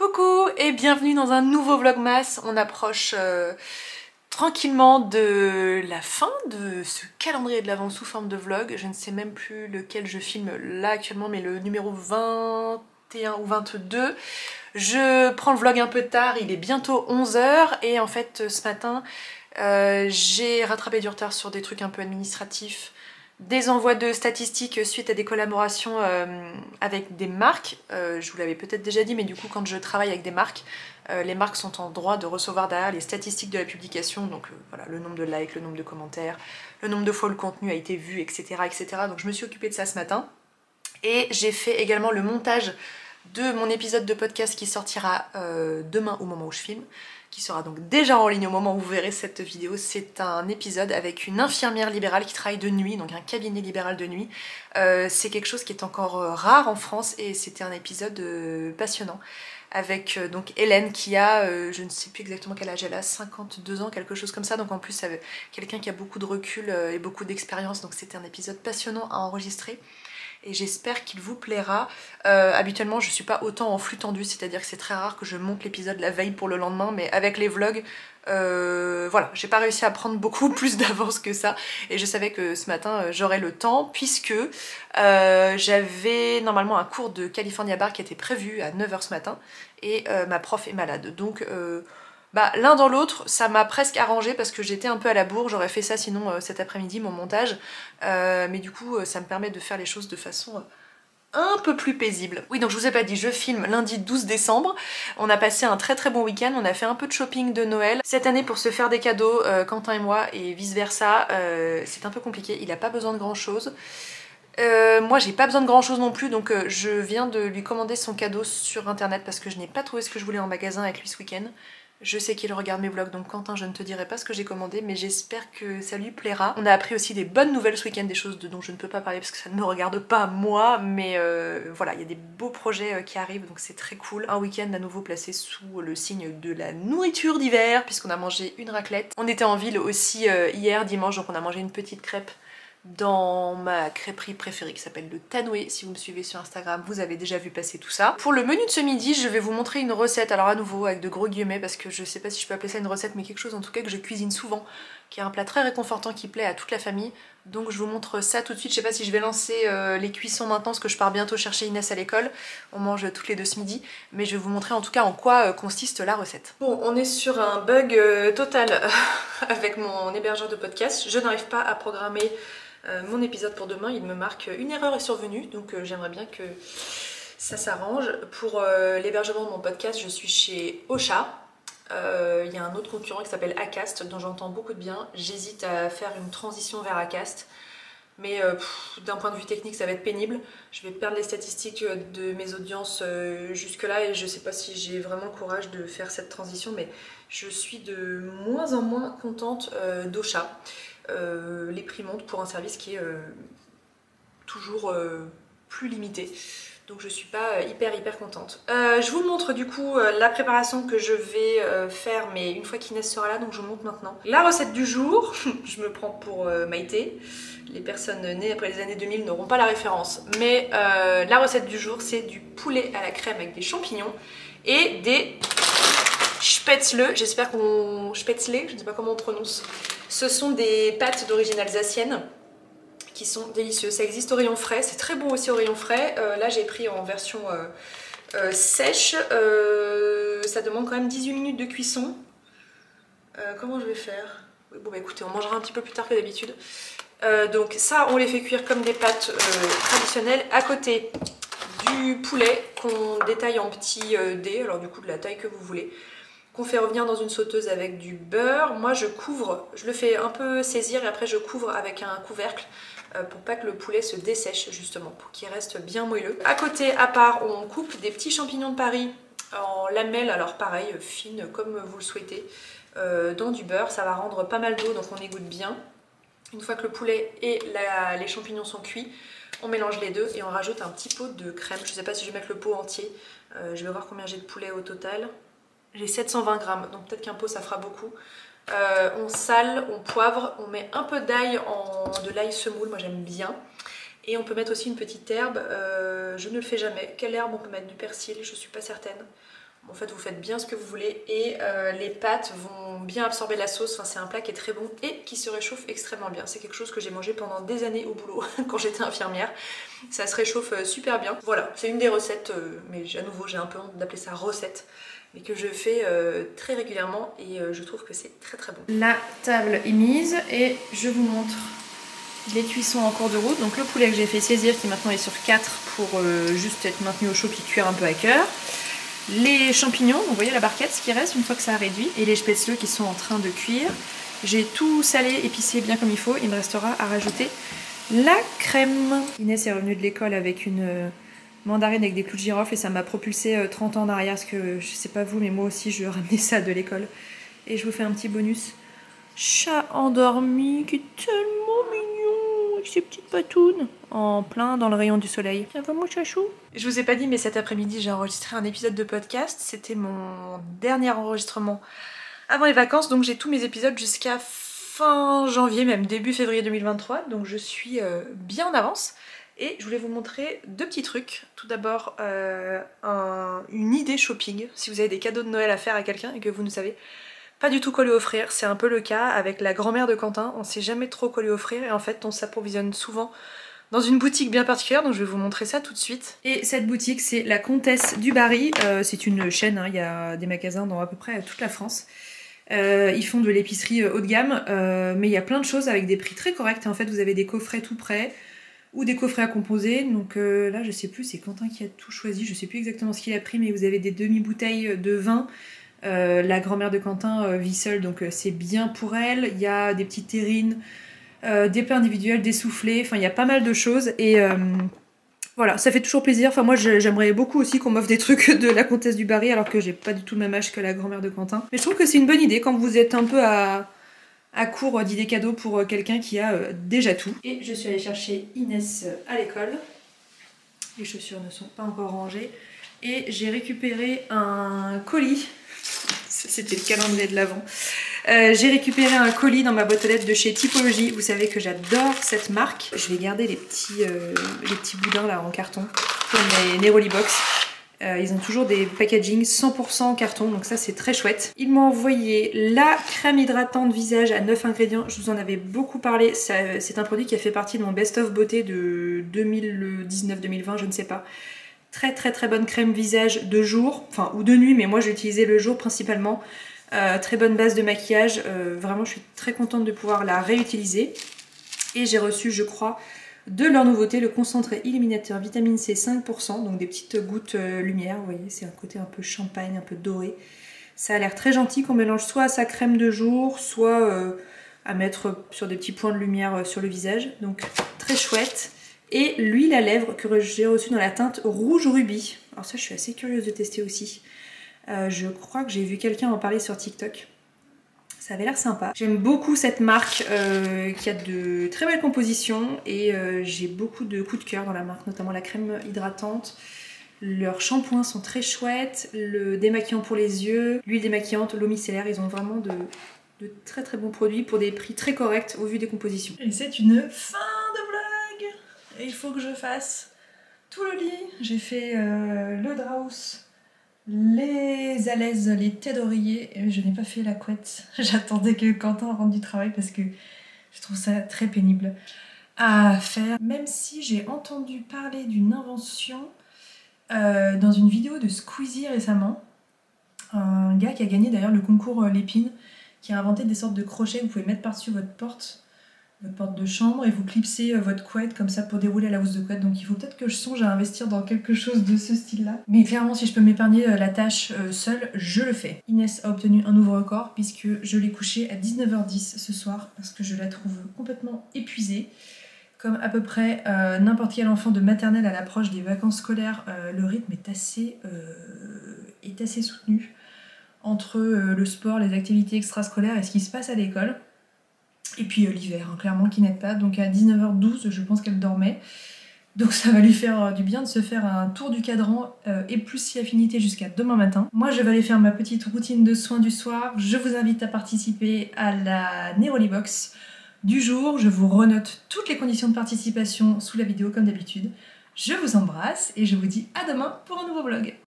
Coucou et bienvenue dans un nouveau vlogmas. On approche tranquillement de la fin de ce calendrier de l'Avent sous forme de vlog. Je ne sais même plus lequel je filme là actuellement, mais le numéro 21 ou 22. Je prends le vlog un peu tard, il est bientôt 11 h et en fait ce matin j'ai rattrapé du retard sur des trucs un peu administratifs. Des envois de statistiques suite à des collaborations avec des marques. Je vous l'avais peut-être déjà dit, mais du coup quand je travaille avec des marques, les marques sont en droit de recevoir derrière les statistiques de la publication, donc voilà, le nombre de likes, le nombre de commentaires, le nombre de fois le contenu a été vu, etc. etc. Donc je me suis occupée de ça ce matin. Et j'ai fait également le montage de mon épisode de podcast qui sortira demain au moment où je filme, qui sera donc déjà en ligne au moment où vous verrez cette vidéo. C'est un épisode avec une infirmière libérale qui travaille de nuit, donc un cabinet libéral de nuit. C'est quelque chose qui est encore rare en France et c'était un épisode passionnant avec donc Hélène qui a, je ne sais plus exactement quel âge elle a, 52 ans, quelque chose comme ça, donc en plus quelqu'un qui a beaucoup de recul et beaucoup d'expérience, donc c'était un épisode passionnant à enregistrer. Et j'espère qu'il vous plaira. Habituellement je suis pas autant en flux tendu, c'est-à-dire que c'est très rare que je monte l'épisode la veille pour le lendemain, mais avec les vlogs, voilà, j'ai pas réussi à prendre beaucoup plus d'avance que ça, et je savais que ce matin j'aurais le temps, puisque j'avais normalement un cours de California Bar qui était prévu à 9 h ce matin, et ma prof est malade, donc l'un dans l'autre, ça m'a presque arrangé parce que j'étais un peu à la bourre, j'aurais fait ça sinon cet après-midi, mon montage. Mais du coup, ça me permet de faire les choses de façon un peu plus paisible. Oui, donc je vous ai pas dit, je filme lundi 12 décembre. On a passé un très très bon week-end, on a fait un peu de shopping de Noël. Cette année, pour se faire des cadeaux, Quentin et moi, et vice versa, c'est un peu compliqué, il a pas besoin de grand chose. Moi j'ai pas besoin de grand chose non plus, donc je viens de lui commander son cadeau sur internet parce que je n'ai pas trouvé ce que je voulais en magasin avec lui ce week-end. Je sais qu'il regarde mes vlogs, donc Quentin, je ne te dirai pas ce que j'ai commandé, mais j'espère que ça lui plaira. On a appris aussi des bonnes nouvelles ce week-end, des choses dont je ne peux pas parler parce que ça ne me regarde pas moi, mais voilà, il y a des beaux projets qui arrivent, donc c'est très cool. Un week-end à nouveau placé sous le signe de la nourriture d'hiver, puisqu'on a mangé une raclette. On était en ville aussi hier, dimanche, donc on a mangé une petite crêpe dans ma crêperie préférée qui s'appelle le Tanoué. Si vous me suivez sur Instagram, vous avez déjà vu passer tout ça. Pour le menu de ce midi, je vais vous montrer une recette, alors à nouveau avec de gros guillemets parce que je sais pas si je peux appeler ça une recette, mais quelque chose en tout cas que je cuisine souvent, qui est un plat très réconfortant qui plaît à toute la famille. Donc je vous montre ça tout de suite. Je sais pas si je vais lancer les cuissons maintenant parce que je pars bientôt chercher Inès à l'école. On mange toutes les deux ce midi, mais je vais vous montrer en tout cas en quoi consiste la recette. Bon, on est sur un bug total avec mon hébergeur de podcast. Je n'arrive pas à programmer mon épisode pour demain. Il me marque une erreur est survenue, donc j'aimerais bien que ça s'arrange. Pour l'hébergement de mon podcast, je suis chez Ocha. Il y a un autre concurrent qui s'appelle Acast dont j'entends beaucoup de bien. J'hésite à faire une transition vers Acast, mais d'un point de vue technique ça va être pénible. Je vais perdre les statistiques de mes audiences jusque là et je sais pas si j'ai vraiment le courage de faire cette transition, mais je suis de moins en moins contente d'Ocha. Les prix montent pour un service qui est toujours plus limité, donc je suis pas hyper contente. Je vous montre du coup la préparation que je vais faire, mais une fois qu'Inès sera là, donc je vous montre maintenant. La recette du jour, je me prends pour Maïté, les personnes nées après les années 2000 n'auront pas la référence, mais la recette du jour c'est du poulet à la crème avec des champignons et des spätzle, j'espère qu'on... spätzle, je ne sais pas comment on prononce. Ce sont des pâtes d'origine alsacienne qui sont délicieuses. Ça existe au rayon frais, c'est très bon aussi au rayon frais. Là j'ai pris en version sèche. Ça demande quand même 18 minutes de cuisson. Comment je vais faire? Bon bah écoutez, on mangera un petit peu plus tard que d'habitude. Donc ça on les fait cuire comme des pâtes traditionnelles. À côté du poulet qu'on détaille en petits dés, alors du coup de la taille que vous voulez, qu'on fait revenir dans une sauteuse avec du beurre. Moi je couvre, je le fais un peu saisir et après je couvre avec un couvercle pour pas que le poulet se dessèche justement, pour qu'il reste bien moelleux. À côté, à part, on coupe des petits champignons de Paris en lamelles, alors pareil, fines comme vous le souhaitez, dans du beurre. Ça va rendre pas mal d'eau, donc on égoutte bien. Une fois que le poulet et les champignons sont cuits, on mélange les deux et on rajoute un petit pot de crème. Je sais pas si je vais mettre le pot entier, je vais voir combien j'ai de poulet au total. J'ai 720 grammes, donc peut-être qu'un pot ça fera beaucoup. On sale, on poivre, on met un peu d'ail, de l'ail semoule, moi j'aime bien. Et on peut mettre aussi une petite herbe, je ne le fais jamais. Quelle herbe on peut mettre? Du persil, je suis pas certaine. En fait vous faites bien ce que vous voulez et les pâtes vont bien absorber la sauce. Enfin, c'est un plat qui est très bon et qui se réchauffe extrêmement bien. C'est quelque chose que j'ai mangé pendant des années au boulot quand j'étais infirmière. Ça se réchauffe super bien. Voilà, c'est une des recettes, mais à nouveau j'ai un peu honte d'appeler ça recette, mais que je fais très régulièrement et je trouve que c'est très très bon. La table est mise et je vous montre les cuissons en cours de route. Donc le poulet que j'ai fait saisir qui maintenant est sur 4 pour juste être maintenu au chaud puis cuire un peu à cœur. Les champignons, donc vous voyez la barquette, ce qui reste une fois que ça a réduit, et les spätzle qui sont en train de cuire. J'ai tout salé, épicé bien comme il faut. Il me restera à rajouter la crème. Inès est revenue de l'école avec une mandarine avec des clous de girofle et ça m'a propulsé 30 ans en arrière parce que je sais pas vous mais moi aussi je ramenais ça de l'école. Et je vous fais un petit bonus. Chat endormi qui est tellement mignon avec ses petites patounes en plein dans le rayon du soleil. Ça va mon chachou? Je vous ai pas dit mais cet après-midi j'ai enregistré un épisode de podcast. C'était mon dernier enregistrement avant les vacances, donc j'ai tous mes épisodes jusqu'à fin janvier, même début février 2023, donc je suis bien en avance. Et je voulais vous montrer deux petits trucs. Tout d'abord une idée shopping, si vous avez des cadeaux de Noël à faire à quelqu'un et que vous ne savez pas du tout quoi lui offrir. C'est un peu le cas avec la grand-mère de Quentin, on sait jamais trop quoi lui offrir et en fait on s'approvisionne souvent dans une boutique bien particulière, donc je vais vous montrer ça tout de suite. Et cette boutique c'est la Comtesse du Barry, c'est une chaîne, hein, il y a des magasins dans à peu près toute la France. Ils font de l'épicerie haut de gamme, mais il y a plein de choses avec des prix très corrects. En fait vous avez des coffrets tout prêts ou des coffrets à composer, donc là je sais plus, c'est Quentin qui a tout choisi, je sais plus exactement ce qu'il a pris, mais vous avez des demi-bouteilles de vin. La grand-mère de Quentin vit seule, donc c'est bien pour elle. Il y a des petites terrines, des plats individuels, des soufflés, enfin il y a pas mal de choses et voilà, ça fait toujours plaisir. Enfin moi j'aimerais beaucoup aussi qu'on m'offre des trucs de la Comtesse du Barry alors que j'ai pas du tout le même âge que la grand-mère de Quentin. Mais je trouve que c'est une bonne idée quand vous êtes un peu à court d'idées cadeaux pour quelqu'un qui a déjà tout. Et je suis allée chercher Inès à l'école. Les chaussures ne sont pas encore rangées. Et j'ai récupéré un colis. C'était le calendrier de l'Avent. J'ai récupéré un colis dans ma boîte aux lettres de chez Typologie. Vous savez que j'adore cette marque. Je vais garder les petits boudins là en carton pour mes Neroli Box. Ils ont toujours des packaging 100% en carton, donc ça c'est très chouette. Ils m'ont envoyé la crème hydratante visage à 9 ingrédients. Je vous en avais beaucoup parlé. C'est un produit qui a fait partie de mon best-of beauté de 2019-2020, je ne sais pas. Très très très bonne crème visage de jour, enfin ou de nuit, mais moi j'ai utilisé le jour principalement. Très bonne base de maquillage, vraiment je suis très contente de pouvoir la réutiliser. Et j'ai reçu, je crois, de leur nouveauté, le concentré illuminateur vitamine C 5%, donc des petites gouttes lumière, vous voyez, c'est un côté un peu champagne, un peu doré. Ça a l'air très gentil qu'on mélange soit à sa crème de jour, soit à mettre sur des petits points de lumière sur le visage, donc très chouette. Et l'huile à lèvres que j'ai reçue dans la teinte rouge rubis. Alors ça je suis assez curieuse de tester aussi. Je crois que j'ai vu quelqu'un en parler sur TikTok. Ça avait l'air sympa. J'aime beaucoup cette marque qui a de très belles compositions et j'ai beaucoup de coups de cœur dans la marque, notamment la crème hydratante. Leurs shampoings sont très chouettes, le démaquillant pour les yeux, l'huile démaquillante, l'eau micellaire, ils ont vraiment de très très bons produits pour des prix très corrects au vu des compositions. Et c'est une fin de vlog. Et il faut que je fasse tout le lit. J'ai fait le draus, les alaises, les têtes d'oreiller, et je n'ai pas fait la couette. J'attendais que Quentin rentre du travail parce que je trouve ça très pénible à faire. Même si j'ai entendu parler d'une invention dans une vidéo de Squeezie récemment, un gars qui a gagné d'ailleurs le concours Lépine, qui a inventé des sortes de crochets que vous pouvez mettre par-dessus votre porte de chambre et vous clipsez votre couette comme ça pour dérouler la housse de couette. Donc il faut peut-être que je songe à investir dans quelque chose de ce style là. Mais clairement si je peux m'épargner la tâche seule, je le fais. Inès a obtenu un nouveau record puisque je l'ai couchée à 19h10 ce soir parce que je la trouve complètement épuisée. Comme à peu près n'importe quel enfant de maternelle à l'approche des vacances scolaires, le rythme est assez soutenu entre le sport, les activités extrascolaires et ce qui se passe à l'école. Et puis l'hiver, hein, clairement, qui n'aide pas. Donc à 19h12, je pense qu'elle dormait. Donc ça va lui faire du bien de se faire un tour du cadran et plus si affinité jusqu'à demain matin. Moi, je vais aller faire ma petite routine de soins du soir. Je vous invite à participer à la Neroli Box du jour. Je vous renote toutes les conditions de participation sous la vidéo comme d'habitude. Je vous embrasse et je vous dis à demain pour un nouveau vlog.